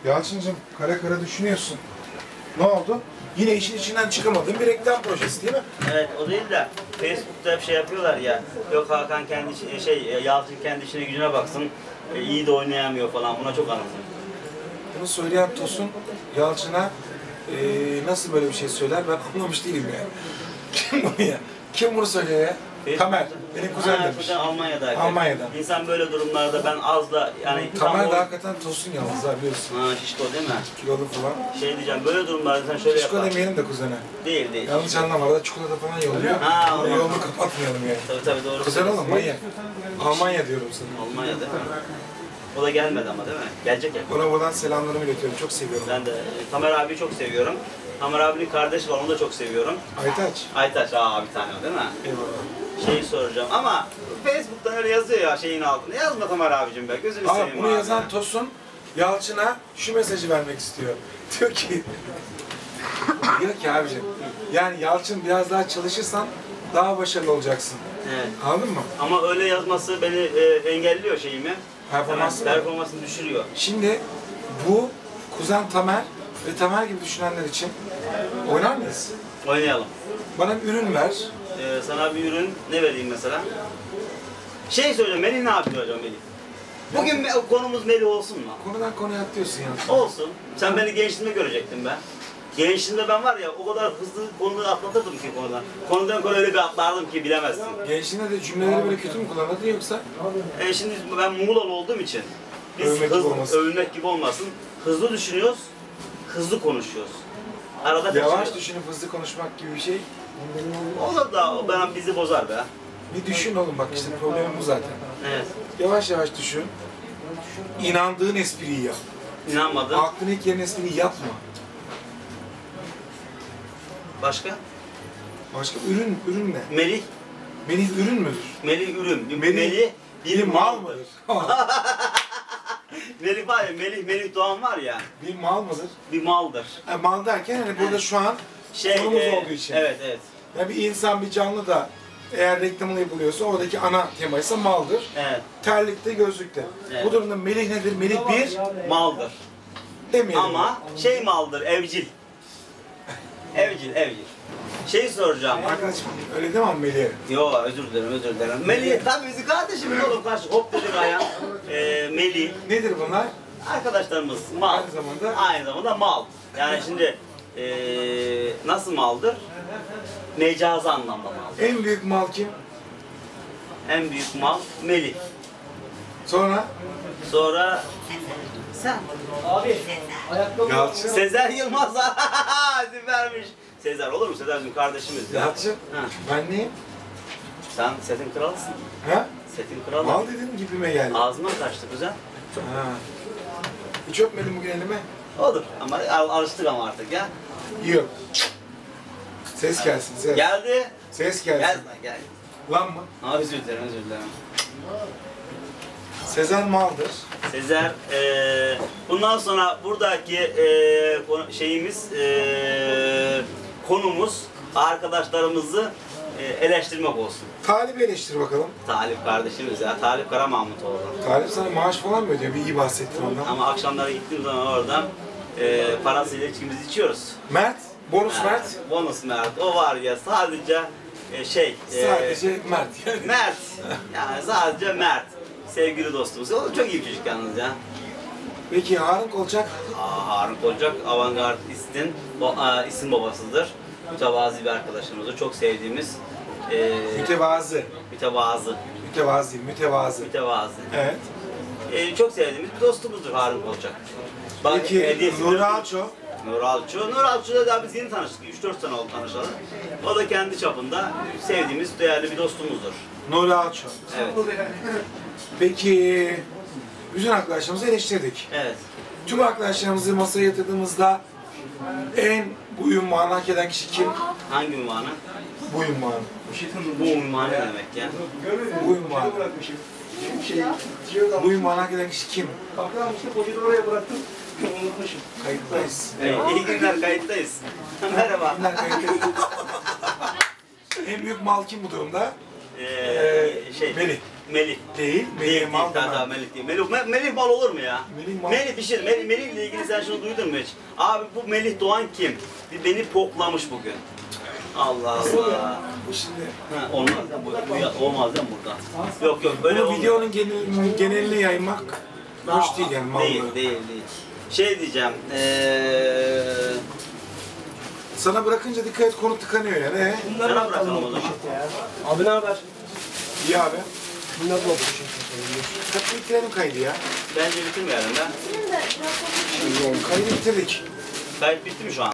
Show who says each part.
Speaker 1: Yalçıncığım kara kara düşünüyorsun. Ne oldu? Yine işin içinden çıkamadığın bir reklam projesi değil mi?
Speaker 2: Evet, o değil de Facebook'ta hep şey yapıyorlar ya. Yok Hakan kendi Yalçın kendi işine gücüne baksın. İyi de oynayamıyor falan. Buna çok anladım.
Speaker 1: Bunu söyleyen Tosun Yalçın'a nasıl böyle bir şey söyler ben anlamış değilim ya. Kim bunu ya? Kim bunu söylüyor ya? Tamer. Benim kuzenim demiş.
Speaker 2: Kuzen Almanya'dayken.
Speaker 1: Almanya'dan.
Speaker 2: İnsan böyle durumlarda ben az da yani...
Speaker 1: Tamer de hakikaten Tosun yalnız ha biliyorsun.
Speaker 2: Ha şişko değil mi?
Speaker 1: Kilolu falan.
Speaker 2: Şey diyeceğim, böyle durumlarda sen şöyle
Speaker 1: Şişko
Speaker 2: yapar.
Speaker 1: demeyelim de kuzene.
Speaker 2: Değil.
Speaker 1: Yanlış anlama, arada çikolata falan yolluyor.
Speaker 2: Ha,
Speaker 1: Onu yolunu kapatmayalım yani.
Speaker 2: Tabii doğru.
Speaker 1: Kuzen oğlum manyak. Almanya diyorum sana.
Speaker 2: Almanya değil mi? O da gelmedi ama değil mi? Gelecek ya.
Speaker 1: Ona buradan selamlarımı iletiyorum. Çok seviyorum.
Speaker 2: Ben de Tamer abiyi çok seviyorum. Tamer abinin kardeşi var, onu da çok seviyorum.
Speaker 1: Aytaç.
Speaker 2: Aytaç, bir tane o değil mi?
Speaker 1: Eyvallah.
Speaker 2: Şeyi soracağım ama Facebook'tan öyle yazıyor ya şeyin altında. Yazma Tamer abicim be, gözünü seveyim
Speaker 1: Bunu yazan Tosun Yalçın'a şu mesajı vermek istiyor. Diyor ki abicim yani Yalçın biraz daha çalışırsan daha başarılı olacaksın.
Speaker 2: Evet.
Speaker 1: Anladın mı?
Speaker 2: Ama öyle yazması beni engelliyor şeyimi. Performansını düşürüyor.
Speaker 1: Şimdi bu kuzen Tamer ve Tamer gibi düşünenler için oynar mıyız?
Speaker 2: Oynayalım.
Speaker 1: Bana bir ürün ver.
Speaker 2: Sana bir ürün ne vereyim mesela? Şey söyleyeceğim, Melih ne yapıyor hocam Melih? Bugün konumuz Melih olsun mu?
Speaker 1: Konudan konuya atlıyorsun ya.
Speaker 2: Olsun. Sen beni gençliğimde görecektin ben. Gençliğimde ben var ya o kadar hızlı konuları atlatırdım ki konudan. Konudan konuya öyle bir atlardım ki bilemezsin.
Speaker 1: Gençliğinde de cümleleri böyle kötü mü kullanırdın yoksa?
Speaker 2: Şimdi ben Muğla'lı olduğum için biz övünmek gibi olmasın. Hızlı düşünüyoruz, hızlı konuşuyoruz. Arada
Speaker 1: yavaş düşünüp hızlı konuşmak gibi bir şey.
Speaker 2: Olur da bizi bozar be.
Speaker 1: Bir düşün oğlum bak işte problemim bu zaten.
Speaker 2: Evet.
Speaker 1: Yavaş yavaş düşün. İnandığın espriyi yap.
Speaker 2: İnanmadım.
Speaker 1: Aklına ilk gelen espriyi yapma.
Speaker 2: Başka?
Speaker 1: Başka ürün ne?
Speaker 2: Melih.
Speaker 1: Melih ürün müdür?
Speaker 2: Melih ürün.
Speaker 1: Melih
Speaker 2: bir
Speaker 1: mal mıdır?
Speaker 2: Melih var ya, Melih Doğan var ya.
Speaker 1: Bir mal mıdır?
Speaker 2: Bir maldır.
Speaker 1: Mal derken hani burada şu an konumuz olduğu için.
Speaker 2: Evet.
Speaker 1: Ya bir insan, bir canlı da eğer reklamını yapılıyorsa oradaki ana temaysa maldır.
Speaker 2: Evet.
Speaker 1: Terlikte, gözlükte.
Speaker 2: Evet.
Speaker 1: Bu durumda Melih nedir? Melih bir
Speaker 2: maldır.
Speaker 1: demeyelim.
Speaker 2: Ama maldır, evcil. evcil. Şey soracağım.
Speaker 1: Arkadaşım öyle demem Melih'e.
Speaker 2: Yo özür dilerim. Melih tabii bizim kardeşimiz oğlum karşı hop dedik ayağım. Melih.
Speaker 1: Nedir bunlar?
Speaker 2: Arkadaşlarımız mal. Aynı zamanda mal. Yani şimdi nasıl maldır? Mecazi anlamda mal.
Speaker 1: En büyük mal kim?
Speaker 2: En büyük mal Melih.
Speaker 1: Sonra?
Speaker 2: Sen.
Speaker 1: Yalçın.
Speaker 2: Sezer Yılmaz izin vermiş. Sezer olur mu? Sezer bizim kardeşimiz.
Speaker 1: Yalçın. Ben neyim?
Speaker 2: Sen setin kralısın.
Speaker 1: Ha?
Speaker 2: Setin kralı.
Speaker 1: Mal dedim gibime geldi.
Speaker 2: Ağzıma kaçtı kuzen.
Speaker 1: Ha. Hiç öpmedim bugün elime.
Speaker 2: Olur ama alıştık ama artık ya.
Speaker 1: Yok. Ses gelsin, ses.
Speaker 2: Geldi.
Speaker 1: Ses gelsin.
Speaker 2: Gel.
Speaker 1: Lan mı?
Speaker 2: Özür dilerim.
Speaker 1: Sezer maldır.
Speaker 2: Sezer, bundan sonra buradaki konumuz arkadaşlarımızı eleştirmek olsun.
Speaker 1: Talip'i eleştir bakalım.
Speaker 2: Talip kardeşimiz ya, Talip Karamahmutoğlu.
Speaker 1: Talip sana maaş falan mı ödüyor? Bir iyi bahsettin ondan.
Speaker 2: Ama akşamları gittiğim zaman oradan parasıyla içkimizi içiyoruz.
Speaker 1: Mert, bonus Mert.
Speaker 2: Bonus Mert, o var ya sadece
Speaker 1: sadece Mert yani.
Speaker 2: Mert, yani sadece Mert. Sevgili dostumuz. O da çok iyi bir çocuk yalnız ya.
Speaker 1: Peki Harun Kolçak?
Speaker 2: Harun Kolçak, avantgardistin isim babasıdır. Mütevazi bir arkadaşımızdır. Çok sevdiğimiz.
Speaker 1: Mütevazı. Mütevazi.
Speaker 2: Evet. Çok sevdiğimiz bir dostumuzdur Harun Kolçak.
Speaker 1: Peki Nur Alço?
Speaker 2: Nur Alço'da da biz yeni tanıştık. 3-4 sene oldu tanışalı. O da kendi çapında sevdiğimiz, değerli bir dostumuzdur.
Speaker 1: Nur Alço.
Speaker 2: Evet.
Speaker 1: Peki bütün arkadaşlarımızı eleştirdik.
Speaker 2: Evet.
Speaker 1: Tüm arkadaşlarımızı masaya yatırdığımızda en bu ünvanı hak eden kişi kim?
Speaker 2: Hangi ünvanı?
Speaker 1: Bu ünvanı.
Speaker 2: Bu ünvanı ne demek ya?
Speaker 1: Bu ünvanı. Bu ünvanı hak eden kişi kim?
Speaker 3: Poşeti oraya bıraktım. Unutmuşum.
Speaker 1: Kayıttayız.
Speaker 2: İyi günler, kayıttayız. Merhaba.
Speaker 1: Günler kayıttayız. En büyük mal kim bu durumda?
Speaker 2: Melih. Melih.
Speaker 1: Değil. Melih mal
Speaker 2: Daha
Speaker 1: demem.
Speaker 2: Melih değil. Melih mal olur mu ya?
Speaker 1: Melih mal.
Speaker 2: Melih bir şey. Melih ile ilgili sen şunu duydun mu hiç? Abi bu Melih Doğan kim? Beni poklamış bugün. Allah Allah.
Speaker 1: Bu şimdi
Speaker 2: Ha, olmaz da olmaz değil mi burada? Yok böyle
Speaker 1: bunu
Speaker 2: olmuyor.
Speaker 1: videonun genelini yaymak hoş değil yani
Speaker 2: Değil,
Speaker 1: mallı.
Speaker 2: değil. Şey diyeceğim,
Speaker 1: Sana bırakınca dikkat et konu tıkanıyor yani.
Speaker 3: Bunları
Speaker 2: Sana
Speaker 3: da
Speaker 2: bırakalım
Speaker 3: atalım
Speaker 2: o zaman.
Speaker 3: poşete ya. Abi ne haber?
Speaker 1: İyi abi.
Speaker 3: Bunları da poşete koyalım.
Speaker 1: Kaç bitirelim kaydı ya?
Speaker 2: bence bitirmeyelim ben.
Speaker 1: Kaydı bitirdik.
Speaker 2: Kayıt bitti mi şu an?